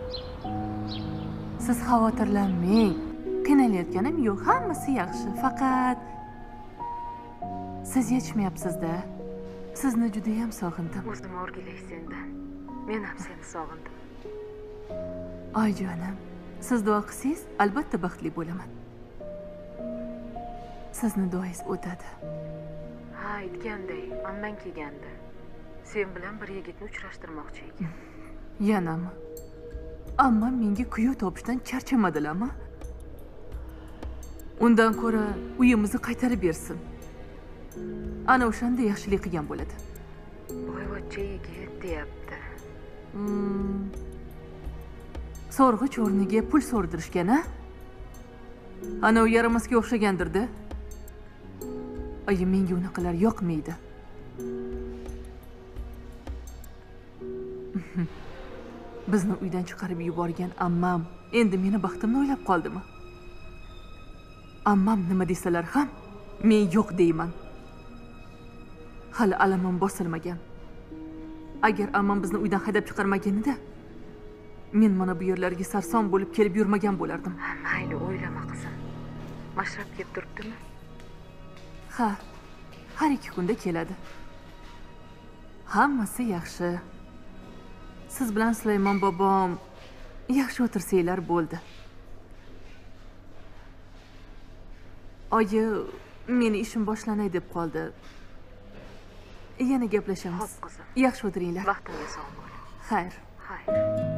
Siz xavotirlanmang. Qiynalayotganim yo'q, hammasi yaxshi. Faqat siz yetishmayapsiz-da. Sizni juda ham sog'indim. O'zim o'rgilay sendan. Men ham seni sog'indim. Oyijonim, siz duo qilsangiz, albatta baxtli bo'laman. Sizni duoingiz o'tadi. Ha, aytganday, ammang kelgandi. Sen bilan bir yigitni uchrashtirmoqchi ekan. Yanami? Amma menga kuyov topishdan charchamadilarmi? Undan ko'ra uyimizni qaytarib bersin. Ana o'shanda yaxshilik qilgan bo'ladi. Boyvachcha yigit deyapti. So'rg'ich o'rniga pul so'rdirishgan-a? Ana u yaramasga o'xshagandir-da. Oyi, menga unaqalar yoqmaydi. Bizni uydan chiqarib yuborgan ammam endi meni baxtimni o'ylab qoldimi? Ammam nima desalar ham men yo'q deyman. Hali alamim bosilmagan. Agar ammam bizni uydan haydab chiqarmaganida, men mana bu yerlarga sarson bo'lib kelib yurmagan bo'lardim. Mayli, o'ylama qizim. Mashrab kelib turibdimi? Ha, har 2 kunda keladi. Hammasi yaxshi. Siz bilan Sulaymon bobom yaxshi o'tirsanglar bo'ldi. Oyi, meni ishim boshlanay deb qoldi. Yana gaplashamiz. Xo'p, qizim. Yaxshi o'tiringlar. Vaqtingiz sog' bo'ling. Xayr. Xayr.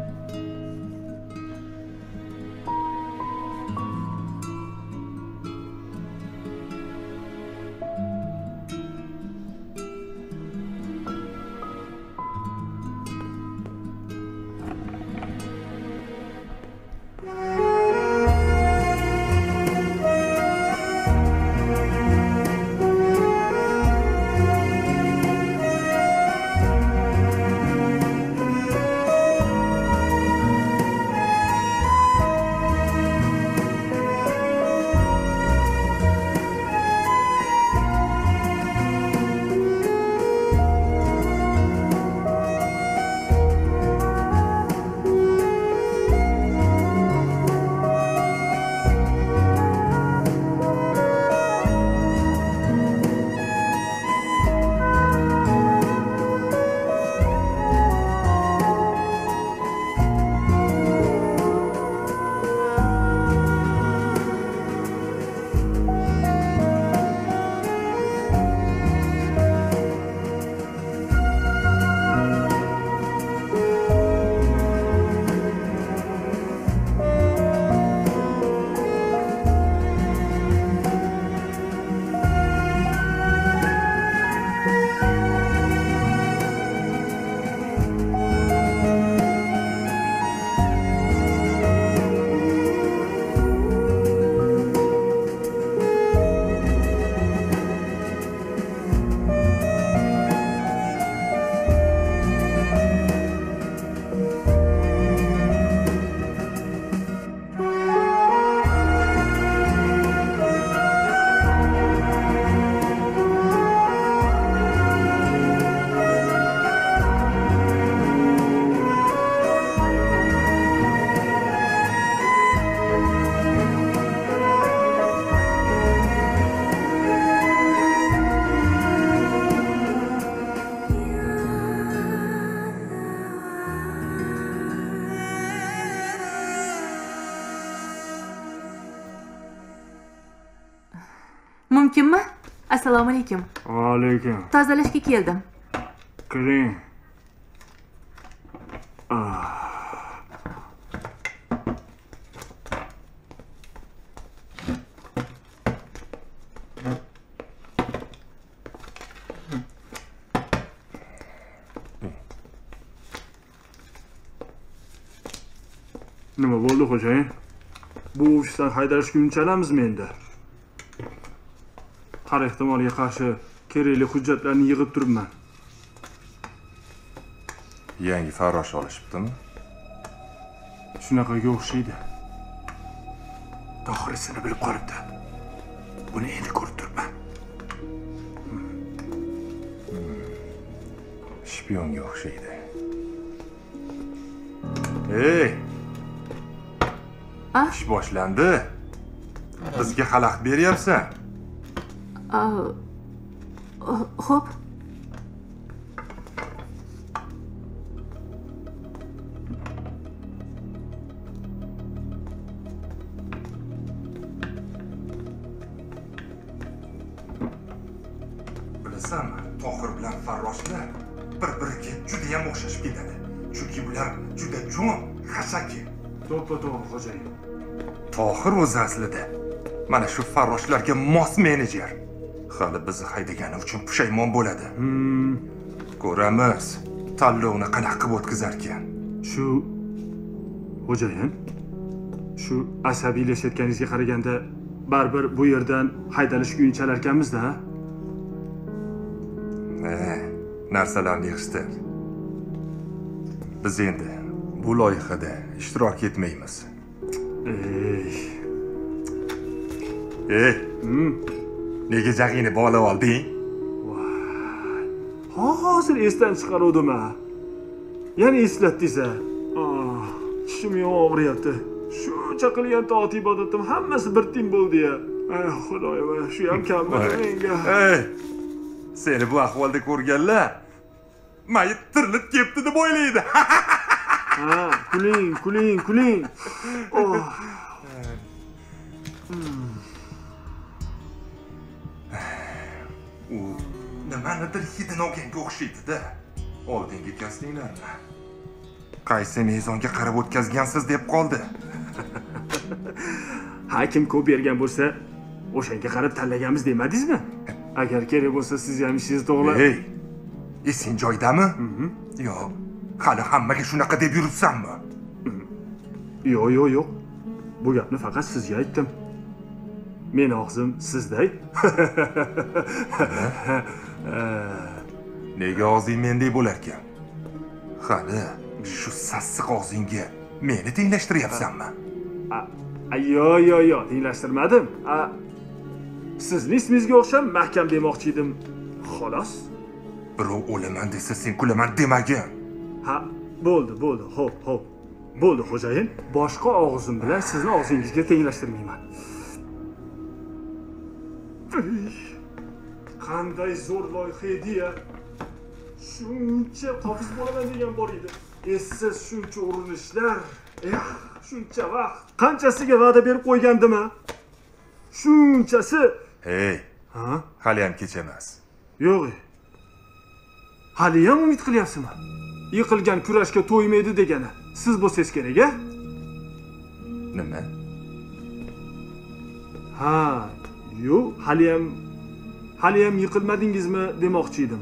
Mumkinmi? Assalomu alaykum. Va alaykum. Tozalashga keldim. Kiring. Nima bo'ldi, xo'jayin? Bu ofisdan haydashga unchalamizmi endi? Har ehtimolga qarshi kerakli hujjatlarni yig'ib turibman. Yangi farrosh olishibdimi? Shunaqaga o'xshaydi. To'g'risini bilib qolibdi. Buni endi ko'rib turibman. Shpionga o'xshaydi. Ey, Ish boshlandi. Bizga xalaqit beryapsan. Xo'p. Bilasanmi, Tohir bilan Farroshlar bir-biriga juda ham o'xshashib ketadi. Chunki ular juda jo'n, xashaki. To'g'ri, xo'jayin. Tohir o'zi aslida mana shu Farroshlarga mos menejer. Hali bizni haydagani uchun pushaymon bo'ladi. Ko'ramiz, tanlovni qanaqa qilib o'tkazar ekan. Shu xo'jayin, shu asabiylashayotganingizga qaraganda baribir bu yerdan haydalish kuyini chalar ekanmiz-da. Narsalarni yig'ishtir. Biz endi bu loyihada ishtirok etmaymiz. Nega jag'ingni bog'lab olding? Hozir esdan chiqaruvdim ha. Yana eslatdingiz-a. Tishim og'riyapti. Shuncha qilgan toat ibodatim hammasi bir tim bo'ldi-ya. Xudoyim, shu ham kammi menga. Seni bu ahvolda ko'rganlar mayit tirilib ketdi deb o'ylaydi. Kuling. U nimanidir hidini olganga o'xshaydi-da. Oldingi kastinglarni qaysi mezonga qarab o'tkazgansiz deb qoldi. Kim ko'p bergan bo'lsa, o'shanga qarab tanlaganmiz demadingizmi? Agar kerak bo'lsa, siz ham ishingizni to'g'rilab. Esing joyidami? Yo'q, hali hammaga shunaqa deb yuribsanmi? Yo'q. Bu gapni faqat sizga aytdim. Men og'zim sizday. Nega og'zing mendek bo'lar ekan? Hali shu sassiq og'zingga meni tenglashtiryapsanmi? Yo'q, tenglashtirmadim. Sizni ismingizga o'xshab mahkam demoqchi edim. Xolos. Birov o'laman desa sen kulaman demagin. Bo'ldi. Xo'p. Bo'ldi xo'jayin. Boshqa og'zim bilan sizni og'zingizga tenglashtirmayman. Qanday zo'r loyiha edi-ya. Shuncha qofiz bo'laman degan bor edi. Essiz shuncha urinishlar, shuncha vaqt. Qanchasiga va'da berib qo'ygandim-a? Shunchasi. Hali ham kech emas. Yo'q. Hali ham umid qilyapsizmi? Yiqilgan kurashga to'ymaydi degani siz bo'lsangiz kerak-a? Nima? Yo'q, hali ham yiqilmadingizmi demoqchi edim.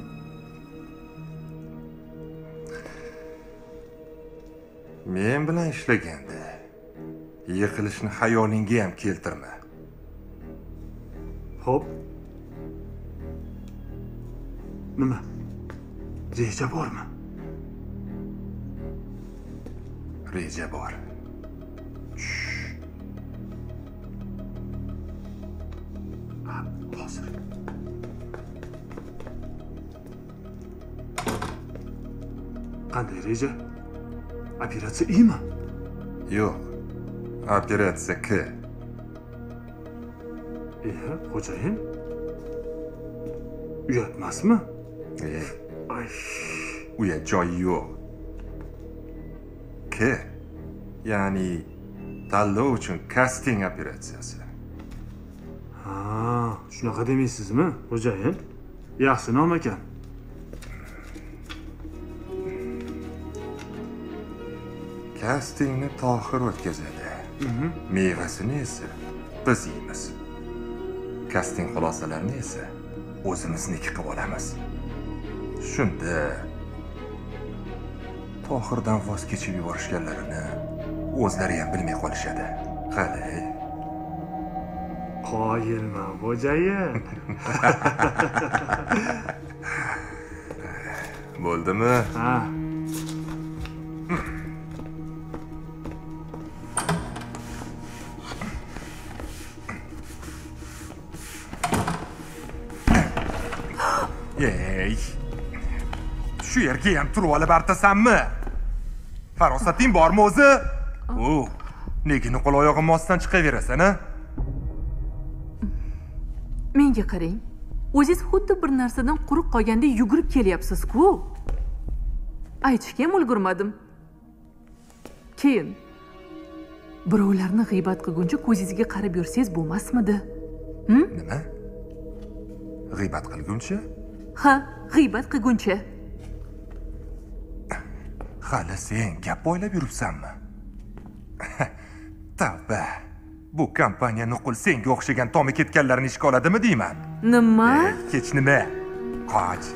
Men bilan ishlaganda yiqilishni xayolingga ham keltirma. Xo'p. Nima? Reja bormi? Reja bor. Hozir. Qanday reja? Operatsiya I'mi? Yo'q. Operatsiya K. Xo'jayin. Uyatmasmi? Uyat joyi yo'q. K. Ya'ni tanlov uchun casting operatsiyasi. Shunaqa demaysizmi, xo'jayin? Yaxshi nom ekan. Castingni Tohir o'tkazadi. Mevasini esa biz yeymiz. Casting xulosalarini esa o'zimizniki qilib olamiz. Shunda Tohirdan voz kechib yuborishganlarini o'zlari ham bilmay qolishadi. Qalay? Qoyilman, xo'jayin. Bo'ldimi? Shu yerga ham turib olib artasanmi? Farosating bormi o'zi? Nega qo'l oyog'im ostidan chiqaverasan, a? Menga qarang. O'zingiz xuddi bir narsadan quruq qolgandek yugurib kelyapsiz-ku. Aytishga ham ulgurmadim. Keyin birovlarni g'iybat qilguncha ko'zingizga qarab yursangiz bo'lmasmidi? Nima? G'iybat qilguncha? Ha, g'iybat qilguncha. Hali sen gap o'ylab yuribsanmi? Tavba. Bu kompaniya nuqul senga o'xshagan tomi ketganlarni ishga oladimi deyman? Nima? Kech nima? Qoch.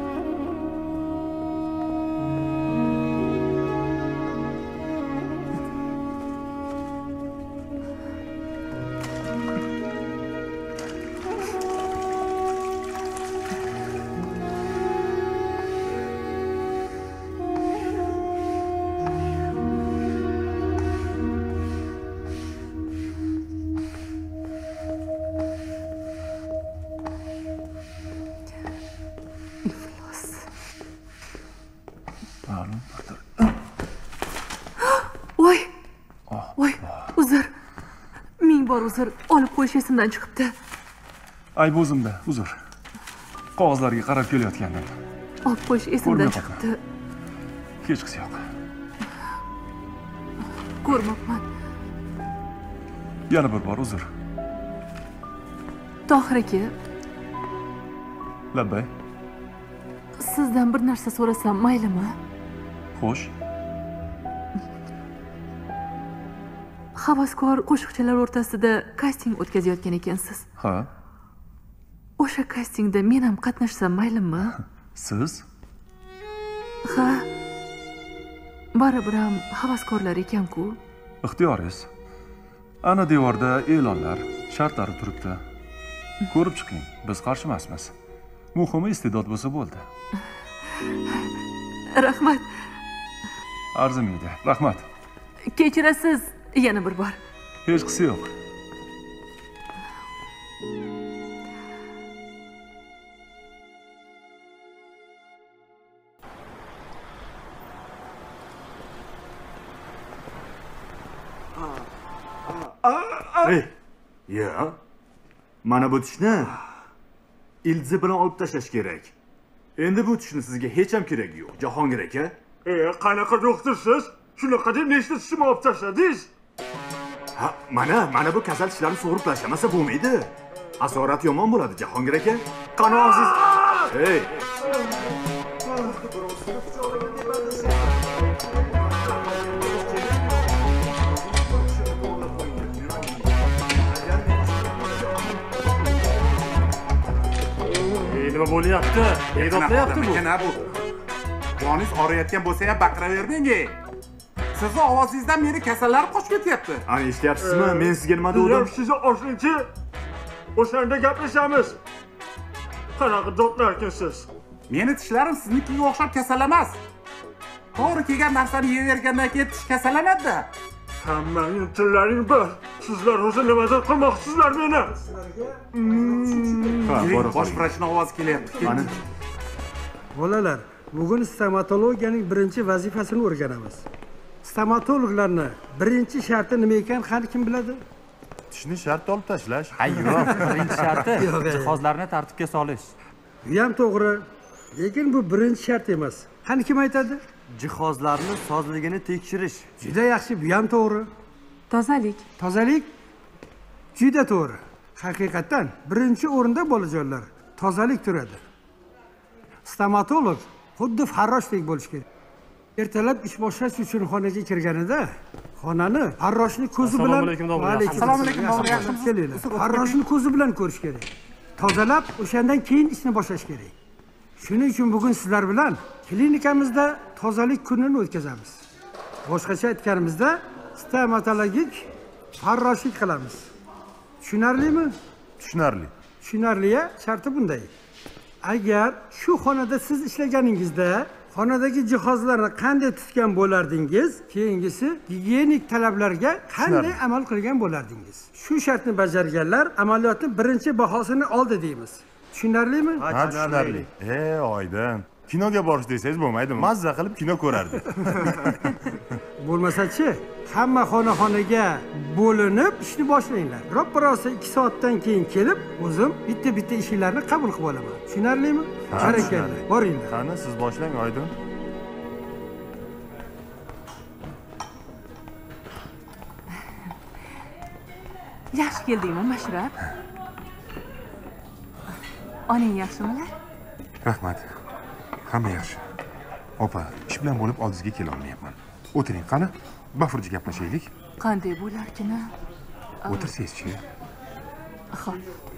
Voy, uzr. Ming bor uzr. Olib qo'yish esimdan chiqibdi. Ayb o'zimda, uzr. Qog'ozlarga qarab kelayotgandim. Olib qo'yish esimdan chiqibdi. Hechqisi yo'q. Ko'rmoqman. Yana bir bor uzr. Tohir aka, Labbay. sizdan bir narsa so'rasam maylimi? Xo'sh. Havaskor qo'shiqchilar o'rtasida kasting o'tkazayotgan ekansiz. Ha, O'sha kastingda men ham qatnashsam maylimi? siz? Ha. Baribir ham havaskorlar ekan-ku. Ixtiyoringiz. Ana devorda e'lonlar, shartlari turibdi. Ko'rib chiqing, biz qarshi emasmiz. Muhimi iste'dod bo'lsa bo'ldi. Rahmat. Arzimaydi. Rahmat. Kechirasiz yana bir bor. Hechqisi yo'q. Ey, ya. Mana bu tishni ildizi bilan olib tashlash kerak. Endi bu tishni sizga hech ham keragi yo'q, Jahongir aka. Qanaqa doktorsiz? Shunaqa deb nechta tishimni olib tashladingiz? Ha, mana bu kasal tishlarni sug'urib tashlamasa bo'lmaydi. Asorat yomon bo'ladi, Jahongir aka. Qani og'ziz. Ey. Nima bo'lyapti? E'dodlayapti bu. Nima bu? Joningiz og'riyotgan bo'lsa ham baqiravering. Sizni ovozingizdan meni kasallar qochib ketyapti. Ana eshityapsizmi? Men sizga nima dedim? Sizlar sizni oshingchi. O'shanda gaplashamiz. Qanaqa dodlarkinsiz? Meni tishlarim siznikiga o'xshab kasal emas. To'g'ri kelgan narsani yeyavergandan keyin tish kasallanadi-da. Hammaning tillaring bir. Sizlar o'zi nimadir qilmoqchisizlar meni. Bosh vrachning ovozi kelyapti. Mana Bolalar, bugun stomatologiyaning birinchi vazifasini o'rganamiz. Stomatologlarning birinchi sharti nima ekan, qani kim biladi? tishni shart olib tashlash. Yo'q, birinchi sharti jihozlarni tartibga solish. Bu ham to'g'ri, lekin bu birinchi shart emas. Qani kim aytadi? Jihozlarni sozligini tekshirish. Juda yaxshi, bu ham to'g'ri. Tozalik. Tozalik juda to'g'ri. Haqiqatan birinchi o'rinda bolajonlar tozalik turadi. Stomatolog xuddi farroshdek bo'lish kerak. Ertalab ish boshlash uchun xonaga kirganida xonani farroshning ko'zi bilan Assalomu alaykum domla, yaxshimisiz? Farroshning ko'zi bilan ko'rish kerak. Tozalab o'shandan keyin ishni boshlash kerak. Shuning uchun bugun sizlar bilan klinikamizda tozalik kunini o'tkazamiz. Boshqacha aytganimizda stomatologik farroshlik qilamiz. Tushunarlimi? Tushunarli. Tushunarli-ya, sharti bunday. Agar shu xonada siz ishlaganingizda xonadagi jihozlarni qanday tutgan bo'lardingiz, keyingisi gigiyenik talablarga qanday amal qilgan bo'lardingiz? Shu shartni bajarganlar amaliyotning birinchi bahosini oldi deymiz. Tushunarlimi? Ha, tushunarli. Oydin. Kinoga borish desangiz bo'lmaydimi? Mazza qilib kino ko'rardik. Bo'lmasa-chi, hamma xona-xonaga bo'linib ishni boshlanglar. Roppa-rosa 2 soatdan keyin kelib, o'zim bitta-bitta ishlarni qabul qilib olaman. Tushunarlimi? Barakalla. Boringlar. Qani, siz boshlang, Oydin. Yaxshi keldingmi, Mashrab? Onang yaxshimilar? Rahmat. Hamma yaxshi. Opa, ish bilan bo'lib oldingizga kela olmayapman. O'tiring, qani? Bafurji gaplashaylik. Qanday bo'larkin-a? O'tirsangiz-chi. Xo'p.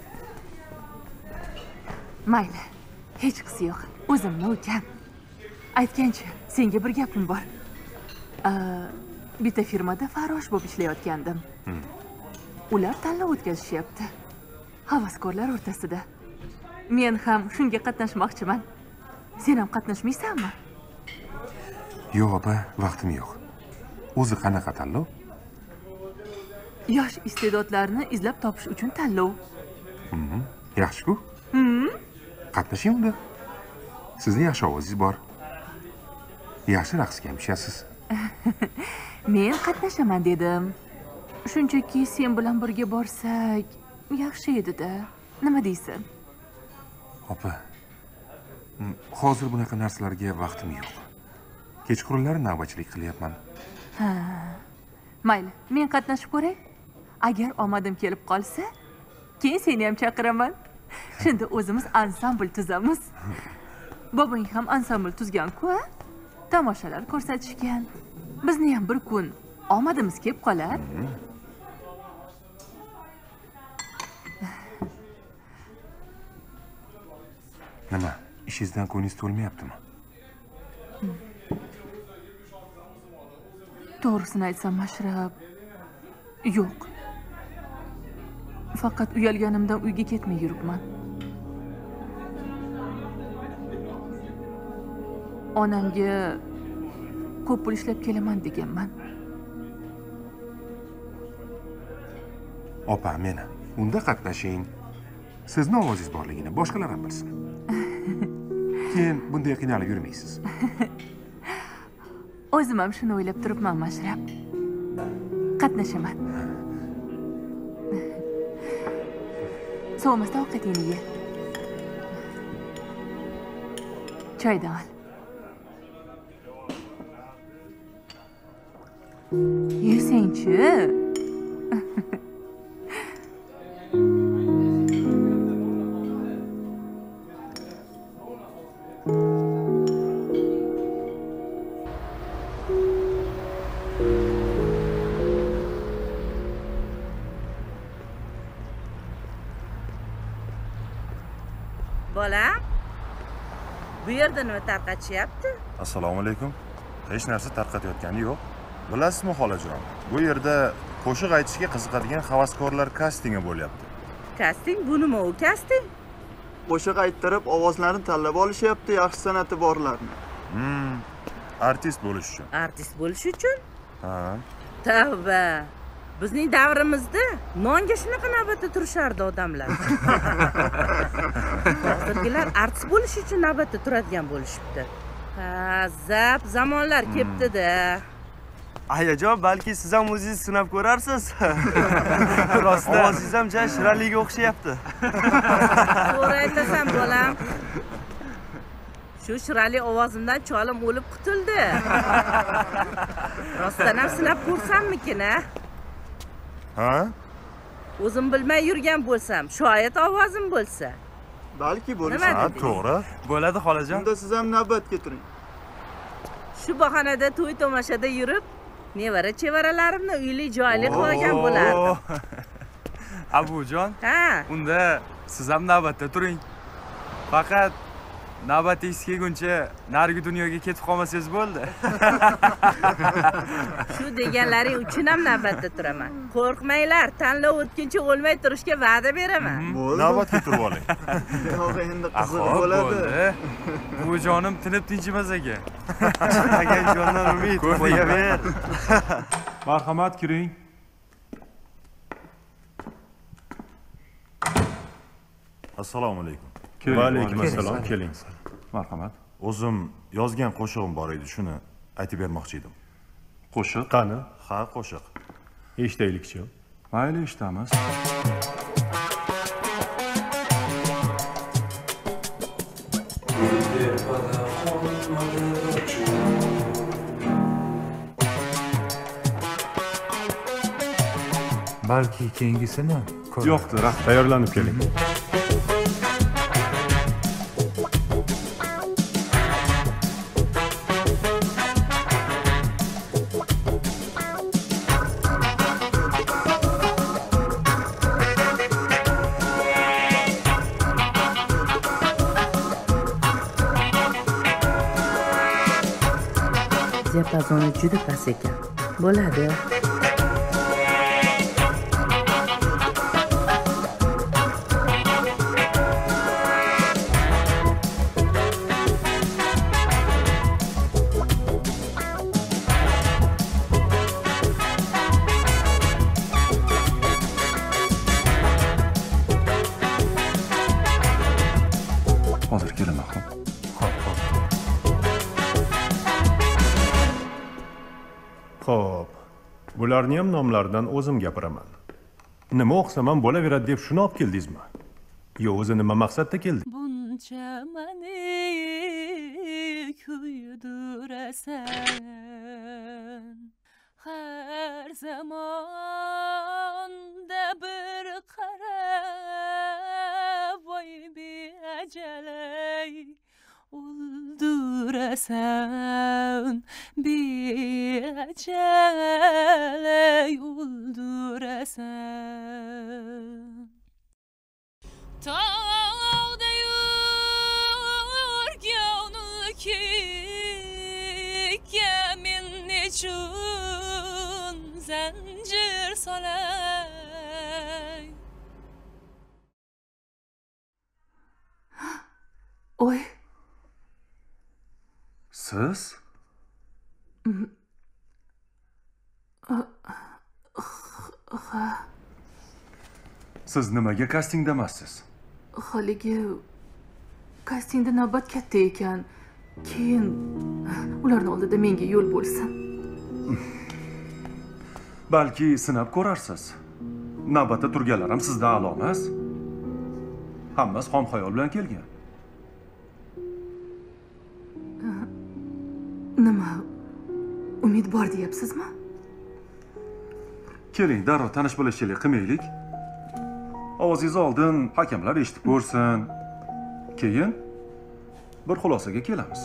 Mayli. Hech qisi yo'q. O'zimni ukam. Aytgancha, senga bir gapim bor. Bitta firmada farrosh bo'lib ishlayotgandim. Ular tanlov o'tkazishyapti. Havaskorlar o'rtasida. Men ham shunga qatnashmoqchiman. Sen ham qatnashmaysanmi? Yo'q, opa, vaqtim yo'q. O'zi qanaqa tanlov? Yosh iste'dodlarni izlab topish uchun tanlov. Yaxshi-ku. Qatnashing unda. Sizni yaxshi ovozingiz bor. Yaxshi raqsga ham tushasiz. Men qatnashaman dedim. Shunchaki sen bilan birga borsak, yaxshi edi-da. Nima deysan? Opa, hozir bunaqa narsalarga vaqtim yo'q. Kechqurunlari navbatchilik qilyapman. Ha. Mayli, men qatnashib ko'ray. Agar omadim kelib qolsa, keyin seni ham chaqiraman. Shunda o'zimiz ansambl tuzamiz. Bobong ham ansambl tuzgan-ku, a? Tomoshalar ko'rsatishgan. Bizni ham bir kun omadimiz kelib qolar. Nima? Ishingizdan ko'nglingiz to'lmayaptimi? To'g'risini aytsam, Mashrab, yo'q. Faqat uyalganimdan uyga ketmay yuribman. Onamga ko'p pul ishlab kelaman deganman. Opa, meni unda qatnashing. Sizni ovozingiz borligini boshqalar ham bilsin. Keyin bunday qiynalib yurmaysiz. O'zim ham shuni o'ylab turibman, Mashrab. Qatnashaman. So'masdan ovqatingni ye. Choydan ol. Yesangchi. Bolam, bu yerda nima tarqatishyapti? Assalomu alaykum. Hech narsa tarqatayotgani yo'q. Bilasizmi, xolajon? Bu yerda qo'shiq aytishga qiziqadigan havaskorlar kastingi bo'lyapti. Kasting? Bu nima u kasting? Qo'shiq ayttirib, ovozlarni tanlab olishyapti, yaxshi san'ati borlarni. Artist bo'lish uchun. Artist bo'lish uchun? Ha. Tavba. Bizning davrimizda nonga shunaqa navbatda turishardi odamlar. Hozirgilar artist bo'lish uchun navbatda turadigan bo'lishibdi. Ha, zap zamonlar kelibdi-da. Ayajon, balki siz ham o'zingiz sinab ko'rarsiz. Rostda ovozingiz ham ja Shiraliga o'xshayapti. To'g'ri aytasan, bolam. Shu Shirali ovozimdan cholim o'lib qutuldi. Rostdan ham sinab ko'rsammikin-a? Ha? O'zim bilmay yurgan bo'lsam, shoyat ovozim bo'lsa. Balki bo'lishi. Ha, to'g'ri. Bo'ladi, xolajon. Unda siz ham navbatga turing. Shu bahonada to'y tomosada yurib, nevara-chevaralarimni uyli joyli qilgan bo'lardim. Abujon. Ha. Unda siz ham navbatda turing. Faqat navbatingiz kelguncha narigi dunyoga ketib qolmasangiz bo'ldi. Shu deganlaring uchun ham navbatda turaman. Qo'rqmanglar, tanlov o'tguncha o'lmay turishga va'da beraman. Navbatga turib oling. Yo'q, endi qiziq bo'ladi. Buvijonim tinib tinchimas ekan. Agar jondan umid qo'yaver. Marhamat, kiring. Assalomu alaykum. Va alaykum assalom. Keling. Marhamat. O'zim yozgan qo'shig'im bor edi, shuni aytib bermoqchi edim. Qo'shiq qani? Ha, qo'shiq. Eshitaylik-chi. Mayli, eshitamiz. Balki keyingisini Yo'qdir, rahmat. Tayyorlanib keling. Diapazoni juda past ekan. Bo'ladi. Hozir kelaman, xo'p. Xo'p. Bularni ham nomlaridan o'zim gapiraman. Nima o'qsam ham bo'laveradi deb shuni olib keldingizmi? Yo, o'zi nima maqsadda kelding? Buncha mani kuydurasan, har zamonda bir qarab voy beajalay o'ldurasan, beajalay o'ldurasan. Tağda yurganul ki Kemin nechun zanjir solay. Oy. Siz? Siz nimaga kastingdamasiz? Haligi kastingda navbat katta ekan. Keyin ularning oldida menga yo'l bo'lsin. Balki sinab ko'rarsiz. Navbatda turganlar ham sizdan a'lo emas. Hammasi xom xayol bilan kelgan. Nima? Umid bor deyapsizmi? Keling, darrov tanish bilishchilik qilmaylik. Ovozingizni oldin hakamlar eshitib ko'rsin. Keyin bir xulosaga kelamiz.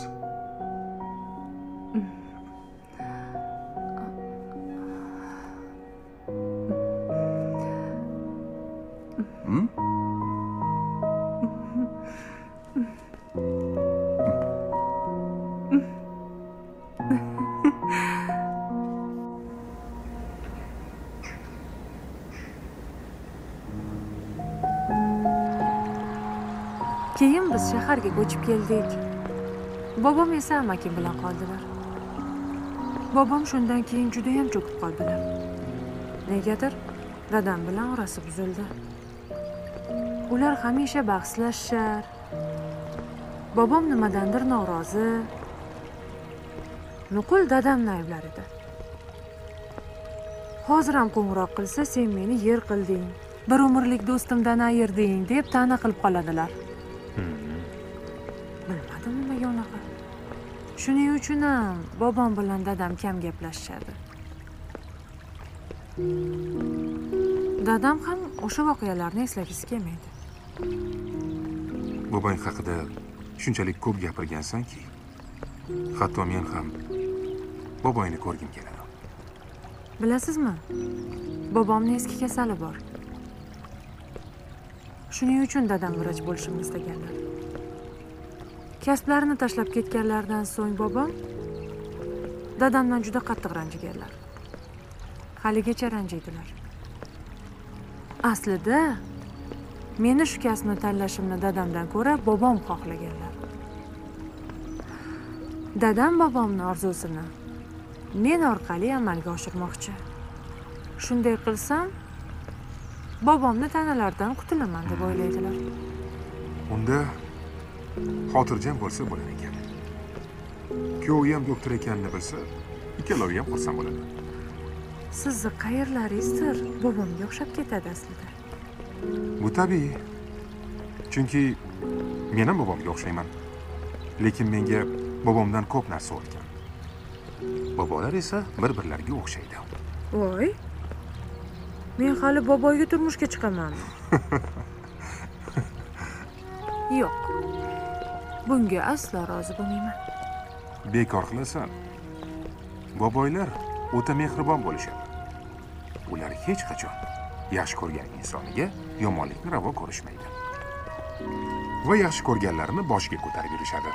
Keyin biz shaharga ko'chib keldik. Bobom esa amakim bilan qoldilar. Bobom shundan keyin juda ham cho'kib qoldilar. Negadir dadam bilan orasi buzildi. Ular hamisha bahslashar. Bobom nimadandir norozi. Nuqul dadamni ayblar edi. Hozir ham qo'ng'iroq qilsa, sen meni yer qilding, bir umrlik do'stimdan ayirding deb ta'na qilib qoladilar. Bilmadim nimaga unaqa. Shuning uchun ham bobom bilan dadam kam gaplashishadi. Dadam ham o'sha voqealarni eslagisi kelmaydi. Bobong haqida shunchalik ko'p gapirgansanki, hatto men ham bobongni ko'rgim keladi. Bilasizmi? Bobomning eski kasali bor. Shuning uchun dadam vrach bo'lishimni istaganlar. Kasblarini tashlab ketganlaridan so'ng bobom dadamdan juda qattiq ranjiganlar. Haligacha ranjiydilar. Aslida meni shu kasbni tanlashimni dadamdan ko'ra bobom xohlaganlar. Dadam bobomning orzusini men orqali amalga oshirmoqchi. Shunday qilsam, bobomni ta'nalardan qutulaman deb o'ylaydilar. Unda xotirjam bo'lsa bo'lar ekan. kuyovi ham doktor ekanini bilsa, ikkalovi ham xursand bo'ladi. Sizni qayerlaringizdir bobomga o'xshab ketadi aslida. Bu tabiiy. Chunki men ham bobomga o'xshayman. Lekin menga bobomdan ko'p narsa o'tgan. Bobolar esa bir-birlariga o'xshaydi. Voy. Men hali boboyga turmushga chiqamanmi? Yo'q. Bunga aslo rozi bo'lmayman. Bekor qilasan. Boboylar o'ta mehribon bo'lishadi. Ular hech qachon yaxshi ko'rgan insoniga yomonlikni ravo ko'rishmaydi. Va yaxshi ko'rganlarini boshiga ko'tarib yurishadi.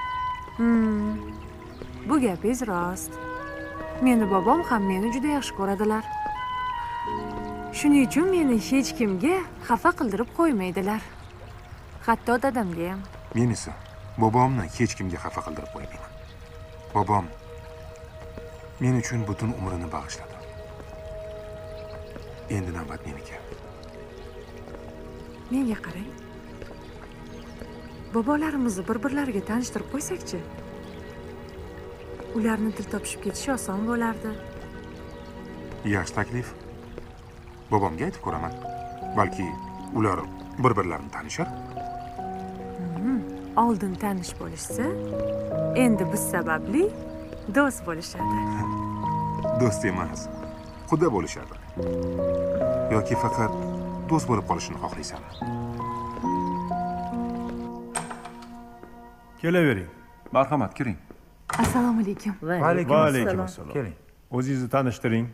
Bu gapingiz rost. Meni bobom ham meni juda yaxshi ko'radilar. Shuning uchun meni hech kimga xafa qildirib qo'ymaydilar. Hatto dadamga ham. Men esa bobomni hech kimga xafa qildirib qo'ymayman. Bobom men uchun butun umrini bag'ishladi. Endi navbat meniki. Menga qarang. Bobolarimizni bir-birlariga tanishtirib qo'ysakchi. Ularni til topishib ketishi oson bo'lardi. Yaxshi taklif. Bobomga aytib ko'raman. Balki ular bir-birlarini tanishar. Oldin tanish bo'lishsa, endi biz sababli do'st bo'lishadi. Do'st emas, xudo bo'lishadi. Yoki faqat do'st bo'lib qolishini xohlaysanmi? Kelavering. Marhamat, kiring. Assalomu alaykum. Va alaykum assalom. Keling. O'zingizni tanishtiring.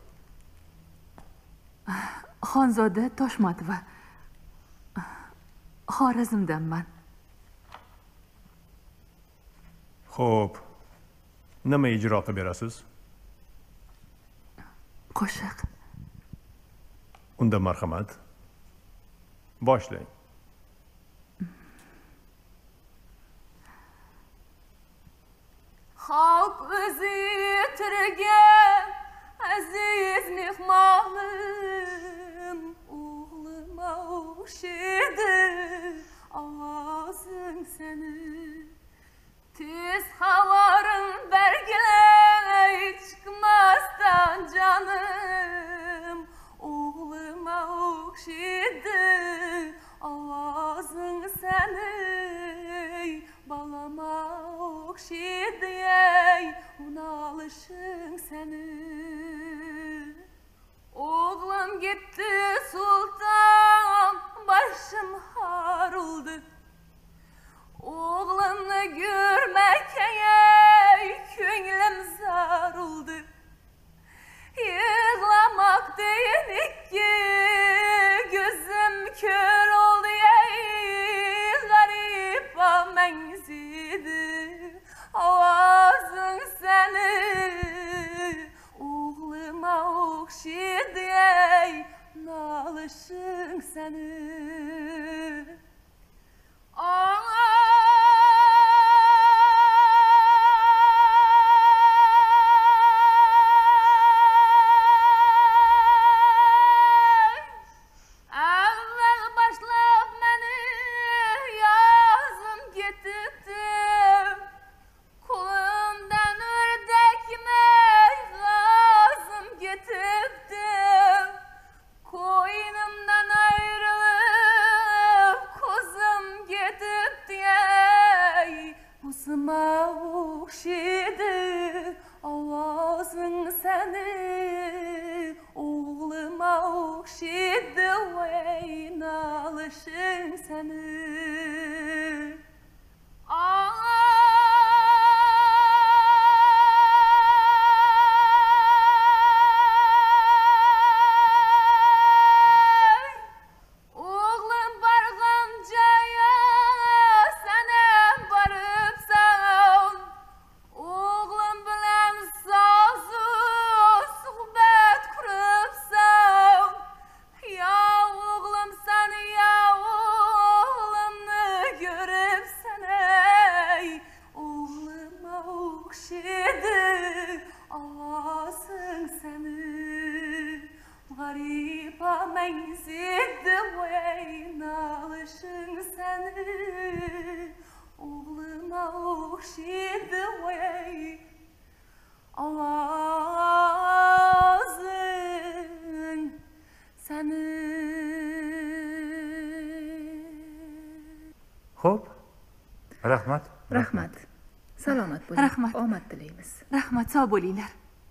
Xonzoda Toshmatova. Xorazmdanman. Xo'p. Nima ijro qilib berasiz? Qo'shiq. Unda marhamat. Boshlang. Xalq o'zi tirgan aziz mehmonim, o'g'lima o'xshaydi ovozing seni. Tez xabarim bergilay chiqmasdan canım, o'g'lima o'xshaydi ovozing seni. Balama o'xshaydi ey unalishing seni. O'g'lim gitti sulton, boshim harildi. O'g'limni ko'rmakay ko'nglim zarildi. Yig'lamak deyin ikki ko'zim ko'r oldi ey g'ariba mangzidi ovozing seni. O'g'lima o'xshaydi ey nolishing seni. O'g'lima o'xshaydi voy ovozing sani. Xo'p. Rahmat. Rahmat. Salomat bo'ling. Rahmat. Omad tilaymiz. Rahmat, sog' bo'linglar.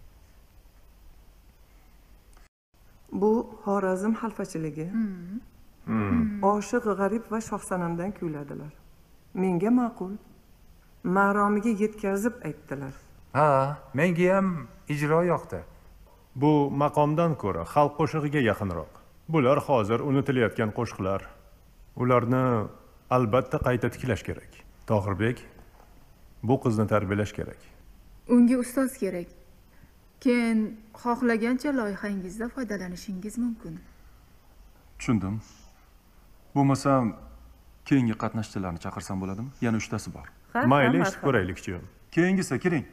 Bu Xorazm xalfachiligi. Oshiq g'arib va shohsanamdan kuyladilar. Menga ma'qul. Maromiga yetkazib aytdilar. Ha, menga ham ijro yoqdi. Bu maqomdan ko'ra xalq qo'shig'iga yaqinroq. Bular hozir unutilayotgan qo'shiqlar. Ularni albatta qayta tiklash kerak. Tohirbek, bu qizni tarbiyalash kerak. Unga ustoz kerak. Keyin xohlagancha loyihangizda foydalanishingiz mumkin. Tushundim. Bo'lmasam keyingi qatnashchilarni chaqirsam bo'ladimi? Yana 3 tasi bor. Mayli, eshitib ko'raylik-chi. Keyingisi kiring.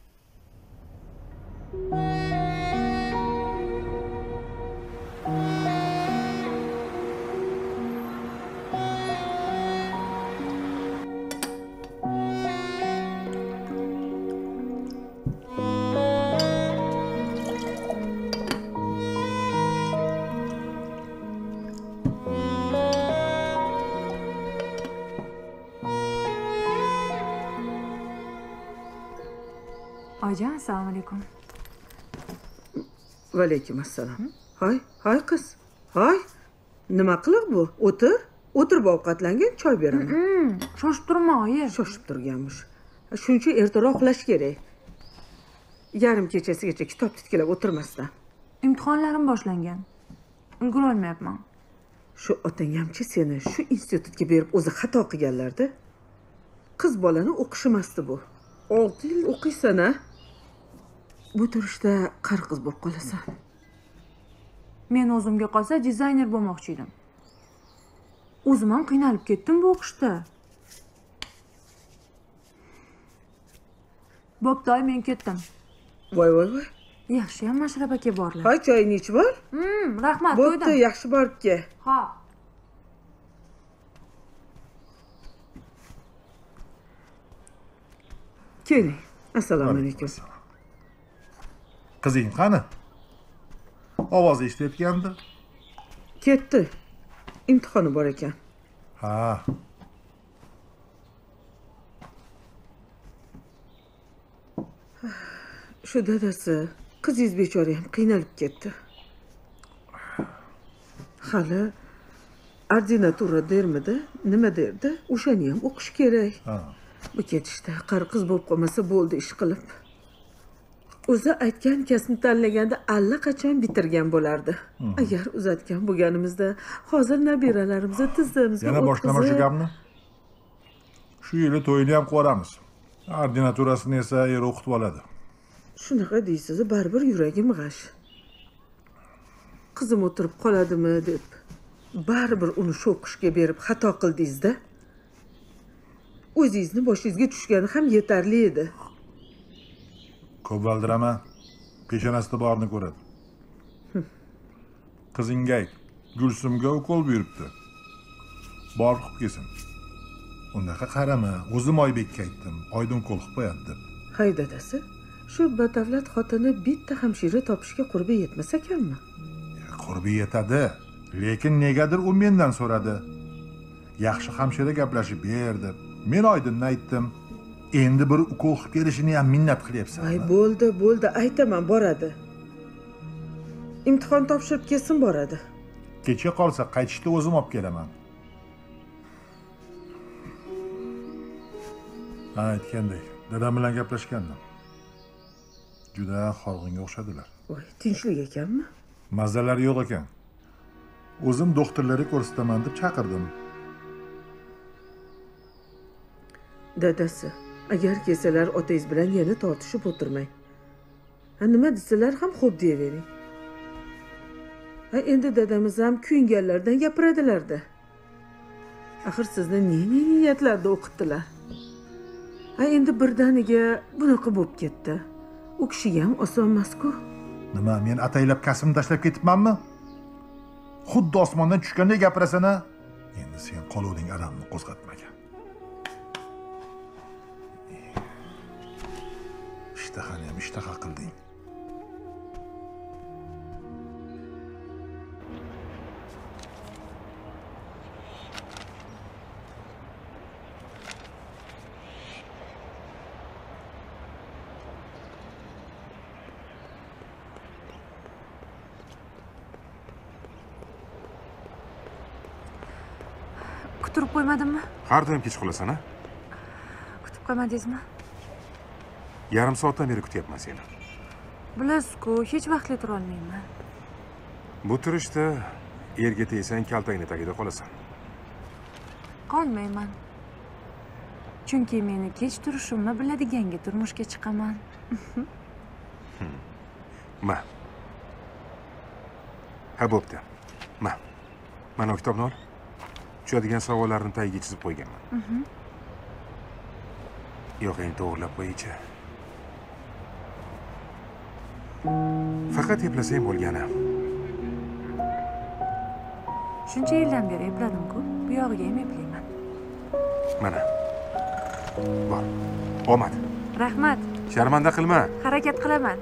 Oyijon, assalomu alaykum. Va alaykum assalom. Hay qiz. Hay. Nima qiliq bu? O'tir. O'tirib ovqatlangin, choy beraman. Shoshib turma, oyi. Shoshib turganmish. Shuncha ertaroq uxlash kerak. Yarim kechasigacha kitob titkilab o'tirmasdan. Imtihonlarim boshlangan. Ulgura olmayapman. Shu otang hamchi seni shu institutga berib o'zi xato qilganlarda. Qiz bolani o'qishimasdi bu. 6 yil o'qiysan-a? Bu turishda qari qiz bo'lib qolasan. Men o'zimga qolsa dizayner bo'lmoqchi edim. O'zim ham qiynalib ketdim bu o'qishda. Bo'pti, men ketdim. Voy. Yaxshi ham Mashrab aka borlar. Hay, choyni ichib ol. Rahmat, to'ydim. Bo'pti, yaxshi borib kel. Ha. Keling. Assalomu alaykum. Qizing qani? Ovoz eshitayotgandi. Ketdi. Imtihoni bor ekan. Ha. Shu dadasi, qizingiz bechora ham qiynalib ketdi. Hali ordinatura dermidi, nima derdi? O'shani ham o'qish kerak. Bu ketishda qari qiz bo'lib qolmasa bo'ldi ish qilib. O'zi aytgan kasbni tanlaganda allaqachon bitirgan bo'lardi. Agar uzatgan bo'lganimizda hozir nabiralarimizni tizzamizga Yana boshlama shu gapni. Shu yili to'yini ham qo'ramiz. Ordinaturasini esa er o'qitib oladi. Shunaqa deysiz, baribir yuragim g'ash. Qizim o'tirib qoladimi deb baribir uni shu o'qishga berib xato qildingiz-da. O'zingizni boshingizga tushgani ham yetarli edi. Ko'p valdiraman. Peshonasida borni ko'radi. Qizingga Gulsumga ukol buyuribdi. Bor qilib kelsin. Undaqa qarama, o'zim Oybekka aytdim. Oydin qo'l qilib qo'yadi deb. Hay dadasi, shu badavlat xotini bitta hamshira topishga qurbi yetmas ekanmi? Qurbi yetadi, lekin negadir u mendan so'radi. Yaxshi hamshira gaplashib ber deb. Men Oydinni aytdim. Endi bir ukol qilib kelishini ham minnat qilyapsan. Ay, bo'ldi, aytaman, boradi. Imtihon topshirib kelsin, boradi. Kecha qolsa qaytishda o'zim olib kelaman. Aytgandek, dadam bilan gaplashgandim. Juda horg'inga o'xshadilar. Voy, tinchlik ekanmi? Mazalari yo'q ekan. O'zim doktorlarga ko'rsataman deb chaqirdim. Dadasi, agar kelsalar otangiz bilan yana tortishib o'tirmang. Nima desalar ham xo'p deyavering. Endi dadamiz ham kuyinganlardan gapiradilar-da. Axir sizni ne niyatlarda o'qitdilar. Endi birdaniga bunaqa bo'lib ketdi. U kishiga ham oson emas-ku. Nima, men ataylab kasbimni tashlab ketibmanmi? Xuddi osmondan tushganday gapirasan-a? Endi sen qo'loving aramni qo'zg'atmagan. ishtahani ham ishtaha qilding. Kutirib qo'ymadimmi? Har doim kech qolasan, ha? Kutib qo'ymadingizmi? Yarim soatdan beri kutyapman seni. Bilasiz-ku, hech vaqtli tura olmayman. Bu turishda erga tegsang kaltangni tagida qolasan. Qolmayman. Chunki meni kech turishimni biladiganga turmushga chiqaman. Ma. Ha, bo'pti. Ma. Mana bu kitobni ol. Tushadigan savollarni tagiga chizib qo'yganman. Yo'q, endi to'g'rilab qo'yingchi. Faqat eplasang bo'lgani. Shuncha yildan beri epladim-ku, bu yog'iga ham eplayman. Mana. Bor. Omad. Rahmat. Sharmanda qilma. Harakat qilaman.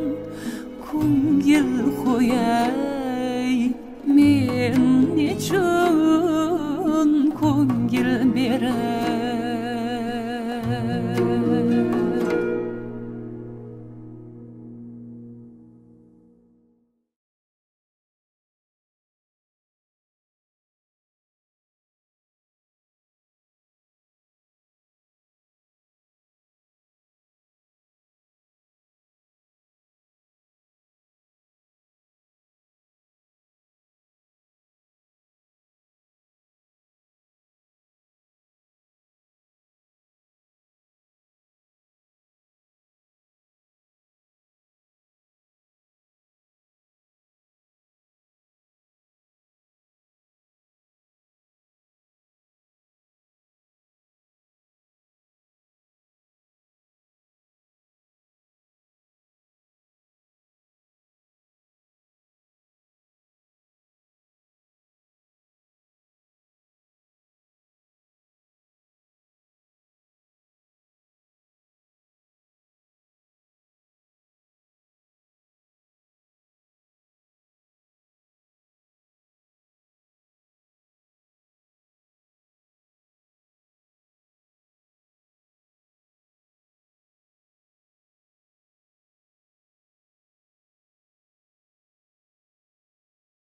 Ko'ngil qo'yay men nechun